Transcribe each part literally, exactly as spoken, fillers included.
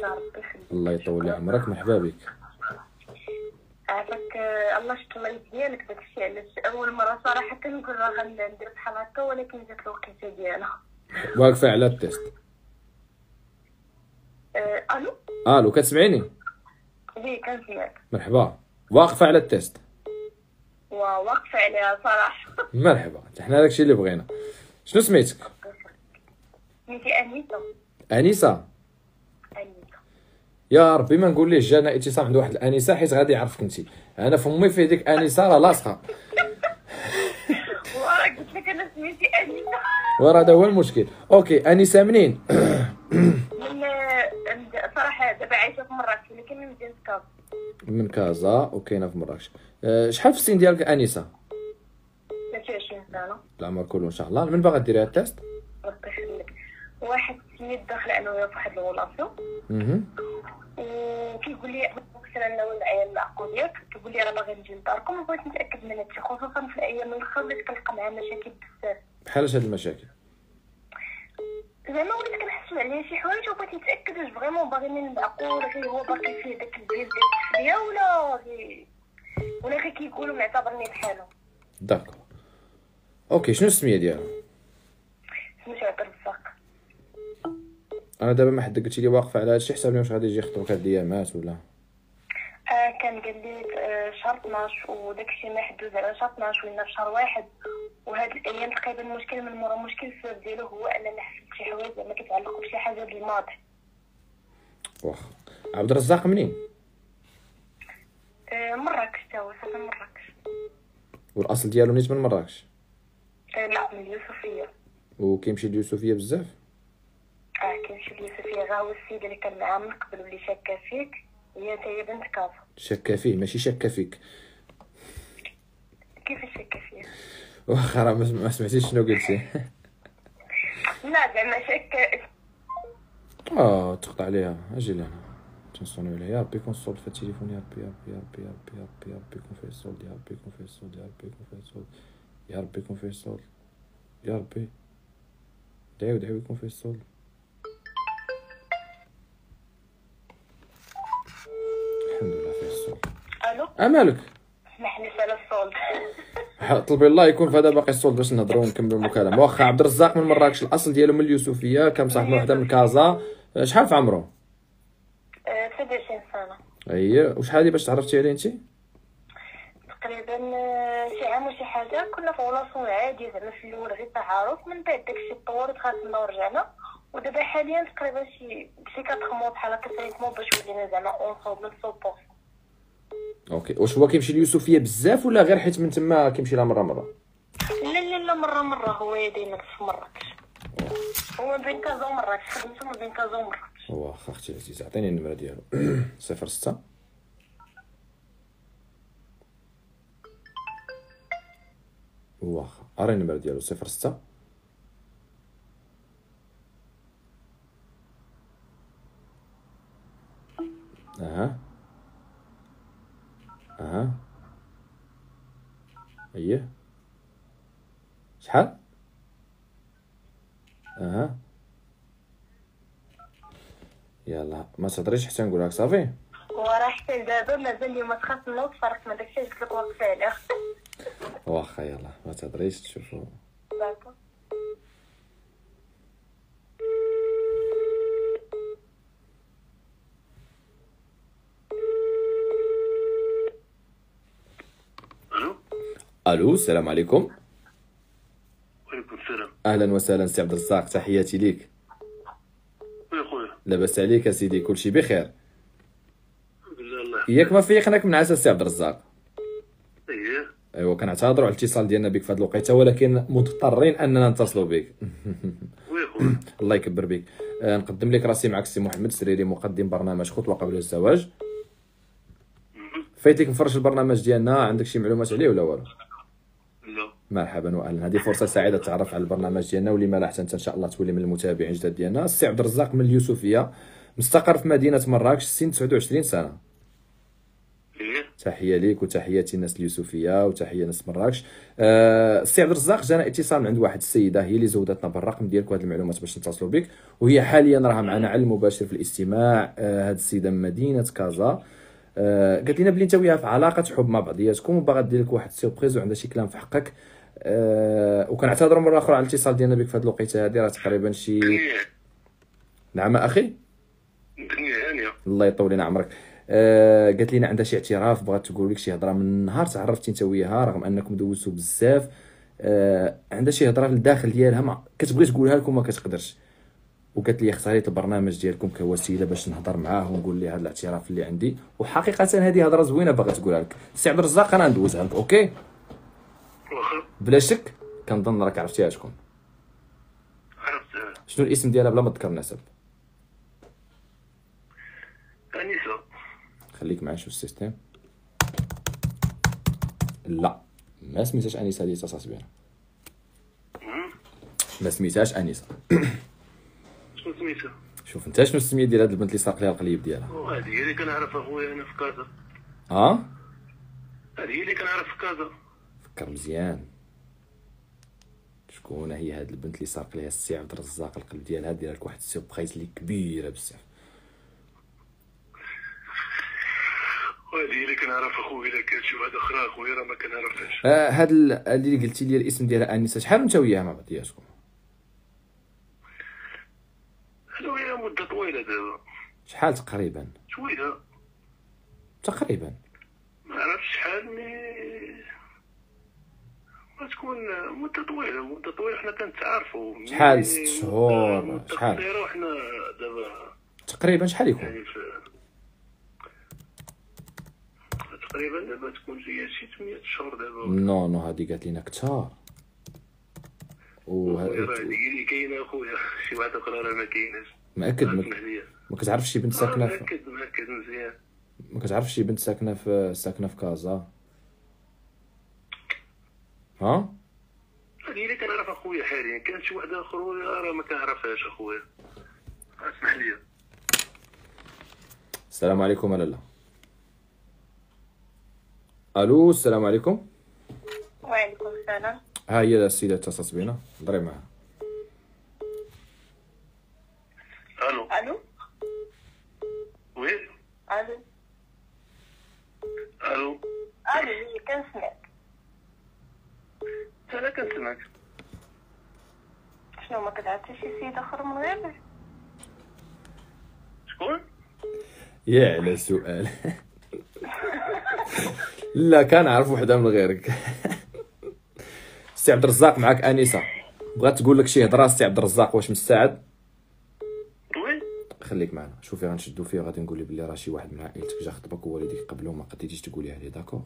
ربي يخليك. الله يطول لي عمرك، مرحبا بك. عافاك الله شفت المريض ديالك داكشي علاش اول مره صراحه كنقول راه غندير بحال هكا، ولكن جات الوقيته ديالها. واقفه على التيست. أه الو. الو كتسمعيني؟ وي كنسمعك. مرحبا، واقفه على التيست. وواقفه عليها صراحه. مرحبا، حنا داكشي اللي بغينا. شنو سميتك؟ سميتي انيسه. انيسه. انيسه. يا ربي ما نقول ليه جانا اتصال عند واحد الانسه حيت غادي يعرفك انت. انا فمي فيه ديك انسه راه لاصقه. وراه قلت لك انا سميتي انيسه. وراه هذا هو المشكل. اوكي انسه منين؟ من صراحه دابا عايشه في مراكش، ولكن من مدينه كازا. من كازا وكاينه في مراكش. أه شحال في السن ديالك انسه؟ ثلاثة وعشرين سنه. العمر كله ان شاء الله. من باغا ديري هاد التيست؟ ربي يخليك. واحد السيد داخل انا وياه في واحد الغولاسيون، اها، وكيقول لي مثلا انا والعيال العقو ديالك، كيقول لي راه باغي نجي لداركم وبغيت نتاكد من هادشي، خصوصا في الايام الاخر وليت كنلقى معاه مشاكل بزاف. بحال اش هاد المشاكل؟ زعما وليت كنحسب عليه شي حوايج وبغيت نتاكد واش فريمون باغيني نعقو ولا غير هو باقي فيه داك البيل ديال التحليه، ولا غير ولا غير كيقولوا معتبرني بحالهم. داكور. اوكي شنو السميه ديالو؟ سميتو عبد الرزاق. انا دابا ما حد قلتي لي واقفه على هادشي، حسابني واش غادي يجي يخطبك هاد الايامات ولا؟ آه كان قال لي آه شهر اثناش وداكشي ما حدوز على شهر اثناش ولا في شهر واحد، وهاد الايام تقريبا المشكل من مورا مشكل. السبب ديالو هو انني حسيت شي حوايج زعما كيتعلقوا بشي حاجه ديال الماضي. واخا. عبد الرزاق منين؟ آه مراكش، تا هو ساكن مراكش. والاصل ديالو نيت من مراكش؟ آه لا من اليوسفيه. وكيمشي ليوسفيه بزاف؟ اه كيمشي اليوسفيه، غا هو السيد اللي كان معاه من قبل واللي شاكه فيك، هي تا هي بنت كازا. شاكه فيه ماشي شاكه فيك. كيفاش شاكه فيه؟ واخا راه ما سمعتيش شنو قلتي. لا زعما شاكه. اه تقطع عليها. اجي لهنا تنصوني عليها. يا ربي كون الصوت في التليفون. يا ربي يا ربي يا ربي يا ربي يا ربي يا ربي كون فيه الصوت. يا ربي كون فيه الصوت. يا ربي كون فيه الصوت. يا ربي كون فيه الصوت. يا ربي دعيو دعيو يكون فيه الصوت. الحمد لله فيه الصوت. الو. امالك؟ اسمح لي على الصوت. طلبي الله يكون في هذا باقي الصوت باش نهضروا ونكملوا المكالمه. واخا عبد الرزاق من مراكش، الاصل ديالو من اليوسفيه، كان مصاحب وحده من كازا. شحال في عمره؟ ثلاثة وعشرين سنه. اييه. وشحال هادي باش تعرفتي عليه انت؟ تقريبا شي عام وشي حاجه. كنا في غلاصون عادي زعما في الاول غير تعارف، من بعد داكشي تطور دخلنا ورجعنا، ودابا حاليا تقريبا شي شي كاتر موا بحال هكا سايكمون باش ولينا زعما اونصوبل صوبو. اوكي. واش هو كيمشي ليوسفيه بزاف ولا غير حيت من تما كيمشي لها مره مره؟ لا لا لا مره مره. هو دايما في مراكش. هو بين كازا ومراكش، خدمته ما بين كازا ومراكش. واخا اختي العزيزه عطيني النمره ديالو. صفر ستة واخا اري النمره ديالو صفر ستة اها اها اييه. شحال؟ اها يلا ما تهضريش حتى نقول لك صافي. وراه حتى دابا مازال لي ما تخاف منه وتفرقت ما داكشي قلت لك واقفه عليه. واخا يلا ما تهضريش تشوفوا. داكور. الو. الو السلام عليكم. وعليكم السلام. اهلا وسهلا سي عبد الرزاق، تحياتي ليك. ويا خويا لاباس عليك اسيدي؟ كلشي بخير؟ الحمد لله. الله يحفظك. ياك ما فيقناك من عسى سي عبد الرزاق؟ اييه. ايوا كنعتذروا على الاتصال ديالنا بك في هذه الوقيته، ولكن مضطرين اننا نتصلوا بك. ويا خويا. الله يكبر بك. آه نقدم لك راسي معك السي محمد السريري، مقدم برنامج خطوه قبل الزواج. فايتك مفرش البرنامج ديالنا، عندك شي معلومات عليه ولا والو؟ لا. مرحبا واهلا. هذه فرصه سعيده تعرف على البرنامج ديالنا، ولما لا حتى انت ان شاء الله تولي من المتابعين الجداد ديالنا. السي عبد الرزاق من اليوسفيه، مستقر في مدينه مراكش، سن تسعة وعشرين سنه. ايه. تحيه ليك وتحياتي الناس اليوسفيه وتحيه ناس مراكش. أه السي عبد الرزاق جانا اتصال من عند واحد السيده هي اللي زودتنا بالرقم ديالك وهاد المعلومات باش نتصلوا بك، وهي حاليا راها معنا على المباشر في الاستماع. أه هاد السيده من مدينه كازا. أه قالت لنا بلي انت وياها في علاقه حب مع بعضياتكم وباغا دير لك واحد السيربريز وعندها شي كلام في حقك. أه وكنعتذروا مره اخرى على الاتصال ديالنا بك في هاد الوقيته هادي، راه تقريبا شي. نعم اخي. الدنيا هانيه. الله يطول لنا عمرك. آه قالت لنا عندها شي اعتراف، بغات تقول لك شي هضره من نهار تعرفتي انت وياها رغم انكم دوزتوا بزاف. آه عندها شي هضره للداخل ديالها ما كتبغي تقولها لكم ما كتقدرش، وقالت لي اختاريت البرنامج ديالكم كوسيله باش نهضر معاه ونقول ليه هذا الاعتراف اللي عندي، وحقيقه هذه هضره زوينه باغا تقولها لك. سي عبد الرزاق انا ندوزها لك اوكي واخا بلا شك. كنظن راك عرفتيها شكون. عرفتها. شنو الاسم ديالها بلا ما تذكر نسب؟ انسه. خليك معايا شوف السيستم. لا ما سميتهاش انسه، هذه تصاص بها. ما سميتهاش انسه. شنو سميتها؟ شوف انت شنو السميه ديال هاد البنت اللي ساق ليها القليب ديالها؟ وهذه هي اللي كنعرف اخويا انا في كازا. اه هذه هي اللي كنعرف في كازا. فكر مزيان شكون هي هاد البنت اللي ساق ليها السي عبد الرزاق القلب ديالها، دير لك واحد السيربريز اللي كبيره بزاف. وهذه هي اللي كنعرف اخويا. الا كانت شي واحده اخرى اخويا راه ما كنعرفهاش. آه هاد ال- اللي قلتي لي الاسم ديالها انسه، شحال انت وياها مع بعضياتكم؟ انا وياها مده طويله دابا. شحال تقريبا؟ شويه تقريبا ما عرفتش شحال مي ما تكون مده طويله. مده طويله حنا كنتعارفوا. شحال؟ ست شهور؟ شحال؟ شحال؟ وحنا دابا تقريبا شحال يكون؟ يعني في تقريبا دابا تكون جايه شي ثمانية شهور دابا. نو نو هادي قالت لنا كثار. و راه هذه اللي كاينه اخويا. شي واحده اخرى راه ما كايناش. مأكد ما اسمح لي. ما كتعرفش شي بنت آه، ساكنه في مأكد مأكد مزيان. ما كتعرفش شي بنت ساكنه في ساكنه في كازا؟ ها؟ هذه اللي كنعرف اخويا حاليا. كانت شي وحده اخرى راه ما كنعرفهاش اخويا. اسمح لي. السلام عليكم. ولا لا؟ الو السلام عليكم. وعليكم السلام. ها هي السيده اتصلت بينا، هضري معها. الو. الو وي. الو الو. الو إيه، كنسمعك. انا كنسمعك. شنو ما كتعرفش شي سيد اخر من غيرك؟ شكون؟ يا على سؤال. لا كنعرف وحده من غيرك. سي عبد الرزاق معاك انسه بغات تقول لك شي هضره. سي عبد الرزاق واش مستعد؟ وي. خليك معنا شوفي غنشدو فيه غادي نقول لي بلي راه شي واحد من عائلتك جا خطبك ووالديك قبلو ما قديتيش تقوليها ليه. داكور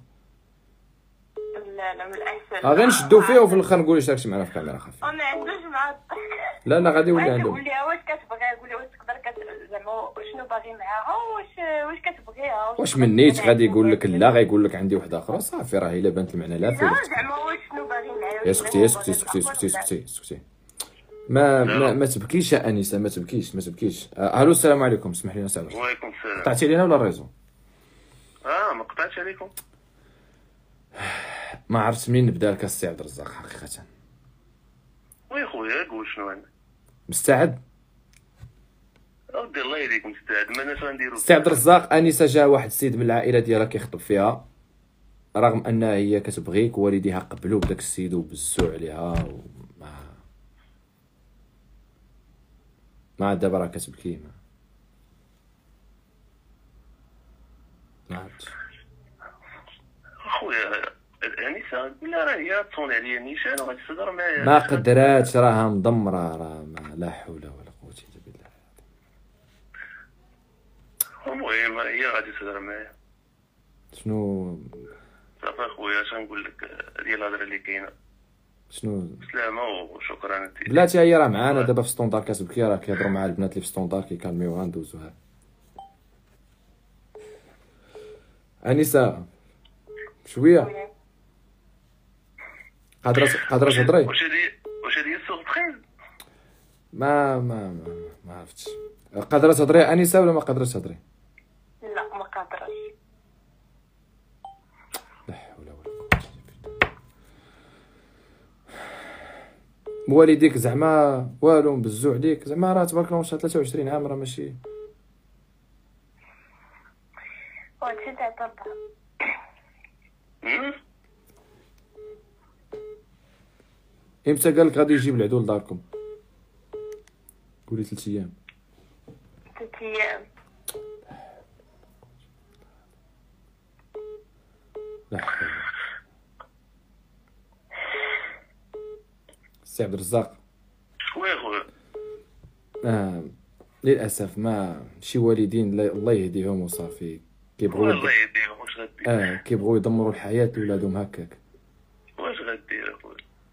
لا لا من الاحسن. اه غير نشدو فيه وفي الاخر نقول لي شاركتي معنا في الكاميرا خافي. ما عندوش مع الضحك. لا لا غادي يولي قول عندهم. لها واش كتبغي، قول لها واش تقدر كت- زعما شنو باغي معاها، واش واش كتبغيها، واش من نيت غادي يقول لك لا، غايقول لك عندي وحده اخرى صافي راه الا بانت المعنى لا لا فيه. زعما واش شنو باغي معاها. يا سكتي يا سكتي سكتي سكتي سكتي سكتي ما ما, ما تبكيش يا انسه ما تبكيش ما تبكيش. آه الو السلام عليكم. اسمح لي نسال. وعليكم السلام. قطعتي علينا ولا الريزو؟ اه ما قطعتش عليكم. ما عرفت منين نبدا لك السي عبد الرزاق حقيقه. وي خويا قول شنو عندك. مستعد؟ اودي الله يهديك مستعد. ما ناش غنديرو. السي عبد الرزاق انسه جا واحد السيد من العائله ديالها كيخطب فيها رغم انها هي كتبغيك ووالديها قبلوا بداك السيد وبزوا عليها وما ما عاد دابا راه كتبكي ما ما عرفتش. اخويا الانسه لا راه هي تصون عليا النيشان وغادي تهضر معايا. ما قدراتش راها مضمره راه ما لا حول ولا قوه الا بالله. المهم هي غادي تهضر معايا. شنو صافي اخويا اش غنقول لك. هذه الهضره اللي كاينه. شنو سلامه وشكرا انت. بلاتي هي راه معانا دابا في ستوندار كتبكي راه كيهضروا مع البنات اللي في ستوندار كيكالميوها ندوزوها. انسه شويه قادره قادره تهضري؟ واش هادي واش هادي السوق بخير؟ ما ما ما, ما عرفتش. قادره تهضري انسه ولا ما قادره تهضري؟ لا ما قادرش. والديك زعما والو مبزو عليك زعما راه تبارك الله ما شاء الله ثلاثة وعشرين عام راه ماشي وهادشي تاع طبعا. هم؟ امتى قال لك غادي يجيب العدو لداركم؟ قولي ثلاث ايام. ثلاث ايام. لا حول. سي عبد الرزاق وي خويا آه للاسف ما شي والدين لا- الله يهديهم وصافي كيبغيو الله يهديهم. واش غدير اه كيبغيو يدمروا الحياه لولادهم هكاك. واش غدير اخويا؟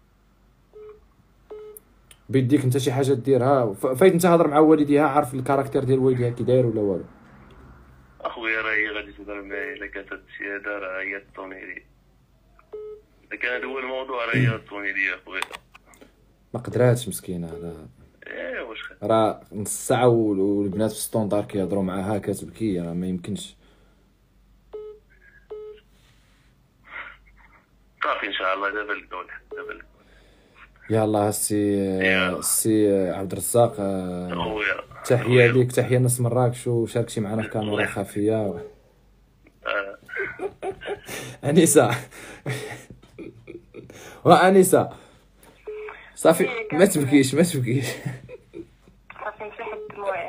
بيديك انت شي حاجه ديرها ف- فايت انت هضر مع والديها عارف الكاركتير ديال والديها كي داير ولا والو. اخويا راه هي غادي تهضر معايا الا كانت هادشي هذا راه هي الطوني لي. اذا كان هذا هو الموضوع راه هي الطوني لي اخويا. ما قدراتش مسكينه راه ايه واش غدير؟ راه نص ساعه وال- والبنات في السطوندار كيهضروا معاها كتبكي راه ما يمكنش. صافي ان شاء الله دابا القول دابا القول. يلا السي يلا. السي عبد الرزاق آه، اخويا تحيه ليك تحيه الناس مراكش وشاركتي معنا في كاميرا خفيه. آه. انسه وانسه صافي ما تبكيش ما تبكيش. صافي نفيح الدموع.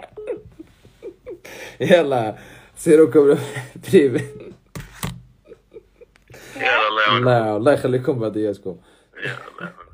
يلا سيروا كملوا بريف. يلا الله يعاونك. الله الله يخليكم بعضياتكم. يلا الله يعاونك.